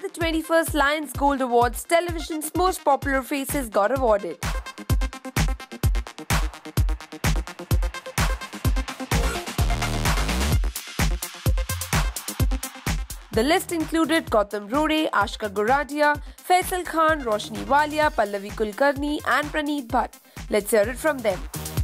At the 21st Lions Gold Awards, television's most popular faces got awarded. The list included Gautam Rode, Ashka Goradia, Faisal Khan, Roshni Walia, Pallavi Kulkarni and Praneet Bhatt. Let's hear it from them.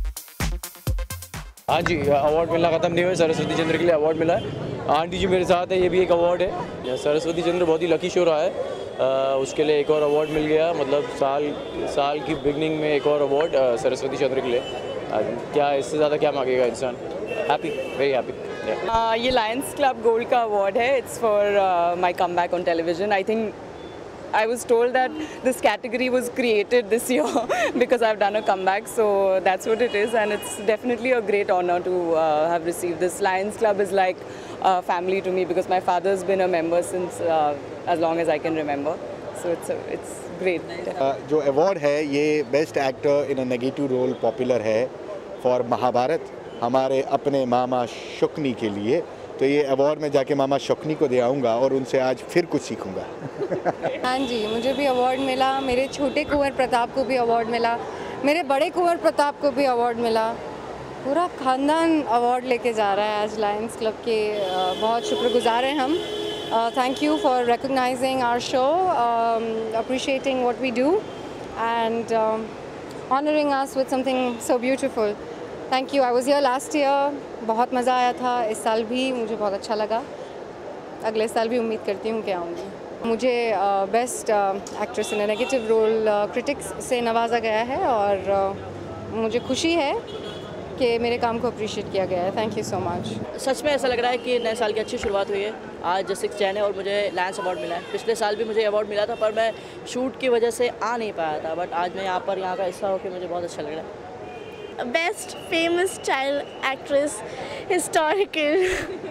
हाँ जी, award मिलना ख़त्म नहीं हुआ। सरस्वती चंद्र के लिए award मिला है। Aunty जी मेरे साथ है, ये भी एक अवार्ड है। सरस्वती चंद्र बहुत ही लकी शो रहा है, उसके लिए एक और अवार्ड मिल गया। मतलब साल की बिगनिंग में एक और अवार्ड सरस्वती चंद्र के लिए। क्या इससे ज़्यादा क्या मांगेगा इंसान। Happy, very happy. ये लायंस क्लब गोल्ड का अवार्ड है। It's for my come back on television. I think I was told that this category was created this year because I've done a comeback, so that's what it is, and it's definitely a great honor to have received this. Lions Club is like family to me because my father's been a member since as long as I can remember, so it's great. जो award है ये best actor in a negative role popular है for Mahabharat, हमारे अपने मामा शुक्नी के लिए। तो ये अवार्ड में जाके मामा शौकनी को दे आऊँगा और उनसे आज फिर कुछ सीखूंगा। हाँ जी, मुझे भी अवार्ड मिला, मेरे छोटे कुंवर प्रताप को भी अवार्ड मिला, मेरे बड़े कुंवर प्रताप को भी अवार्ड मिला। पूरा खानदान अवार्ड लेके जा रहा है आज लायंस क्लब के। बहुत शुक्रगुजार हैं हम। Thank you for recognising our show, appreciating what we do and honouring us with something so beautiful. Thank you. I was here last year, बहुत मज़ा आया था। इस साल भी मुझे बहुत अच्छा लगा। अगले साल भी उम्मीद करती हूँ कि आऊँगी। मुझे best actress in negative role critics से नवाजा गया है और मुझे खुशी है कि मेरे काम को अप्रिशिएट किया गया है। Thank you so much. सच में ऐसा लग रहा है कि नए साल की अच्छी शुरुआत हुई है। आज 6 जैन है और मुझे लायंस अवार्ड मिला है। पिछले साल भी मुझे अवार्ड मिला था पर मैं शूट की वजह से आ नहीं पाया था, बट आज मैं यहाँ का हिस्सा होकर मुझे बहुत अच्छा लग रहा है। Best famous child actress historical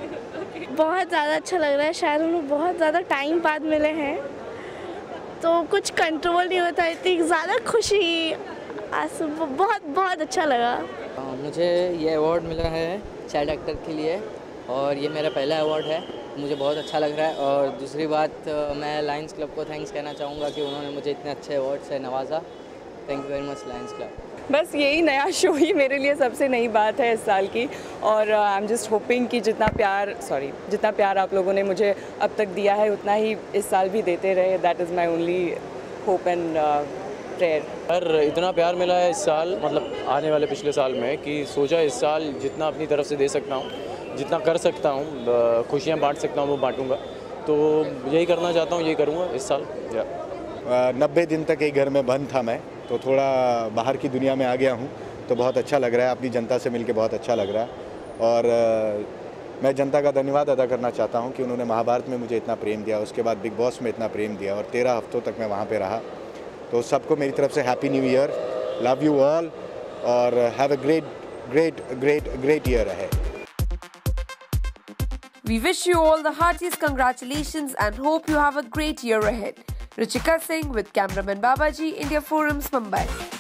बहुत ज़्यादा अच्छा लग रहा है। शायद हम लोग बहुत ज़्यादा टाइम बाद मिले हैं तो कुछ कंट्रोल नहीं होता, इतनी ज़्यादा खुशी आंसू, बहुत अच्छा लगा। मुझे ये अवार्ड मिला है चाइल्ड एक्टर के लिए और ये मेरा पहला अवार्ड है। मुझे बहुत अच्छा लग रहा है और दूसरी बात मैं लायंस क्लब को थैंक्स कहना चाहूँगा कि उन्होंने मुझे इतने अच्छे अवार्ड से नवाजा। Thank you very much Lions Club. बस यही नया शो ही मेरे लिए सबसे नई बात है इस साल की और आई एम जस्ट होपिंग कि जितना प्यार आप लोगों ने मुझे अब तक दिया है उतना ही इस साल भी देते रहे। That is my only hope and prayer. पर इतना प्यार मिला है इस साल, मतलब आने वाले पिछले साल में, कि सोचा इस साल जितना अपनी तरफ से दे सकता हूँ, जितना कर सकता हूँ, खुशियाँ बांट सकता हूँ वो बांटूँगा। तो यही करना चाहता हूँ, यही करूँगा इस साल। 90 दिन तक एक घर में बंद था मैं, तो थोड़ा बाहर की दुनिया में आ गया हूँ तो बहुत अच्छा लग रहा है। अपनी जनता से मिलके बहुत अच्छा लग रहा है और मैं जनता का धन्यवाद अदा करना चाहता हूँ कि उन्होंने महाभारत में मुझे इतना प्रेम दिया, उसके बाद बिग बॉस में इतना प्रेम दिया और 13 हफ्तों तक मैं वहाँ पे रहा। तो सबको मेरी तरफ से happy new year, love you all और have a great year ahead. We wish you all the heartiest congratulations and hope you have a great year ahead. Ruchika Singh with cameraman Babaji, India Forums, Mumbai.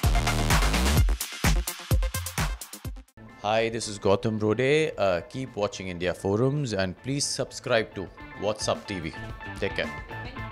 Hi, this is Gautam Rode. Keep watching India Forums and please subscribe to What's Up TV. Take care.